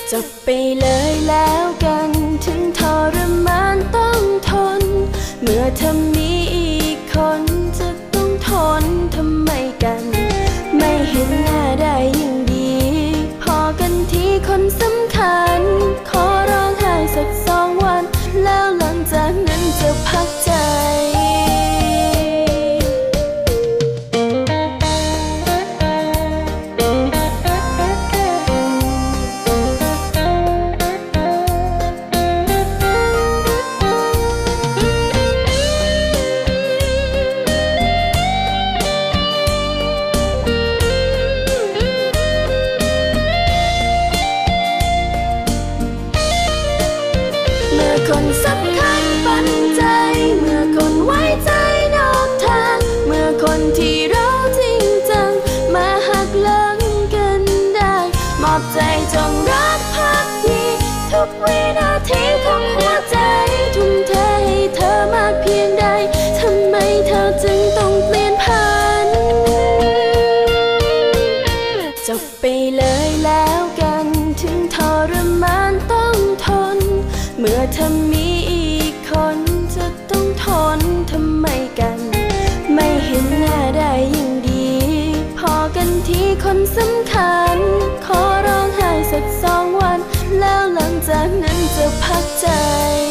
จบไปเลยแล้วกันถึงทรมานต้องทนเมื่อเธอมีอีกคนจะต้องทนทำไมกันไม่เห็นหน้าได้ยิ่งดีพอกันที่คนสำคัญขอร้องไห้สัก2 วันแล้วหลังจากนั้นจะพักใจคนสำคัญปันใจเมื่อคนไว้ใจนอกทางเมื่อคนที่เราจริงจังมาหักหลังกันได้มอบใจจงรักภักดีทุกวินาทีของหัวใจทุ่มเทให้เธอมากเพียงใดทำไมเธอจึงต้องเปลี่ยนผันจบไปเลยแล้วกันถึงทรมานต้องทนเมื่อเธอมีอีกคนจะต้องทนทำไมกันไม่เห็นหน้าได้ยิ่งดีพอกันที่คนสำคัญขอร้องไห้สัก2 วันแล้วหลังจากนั้นจะพักใจ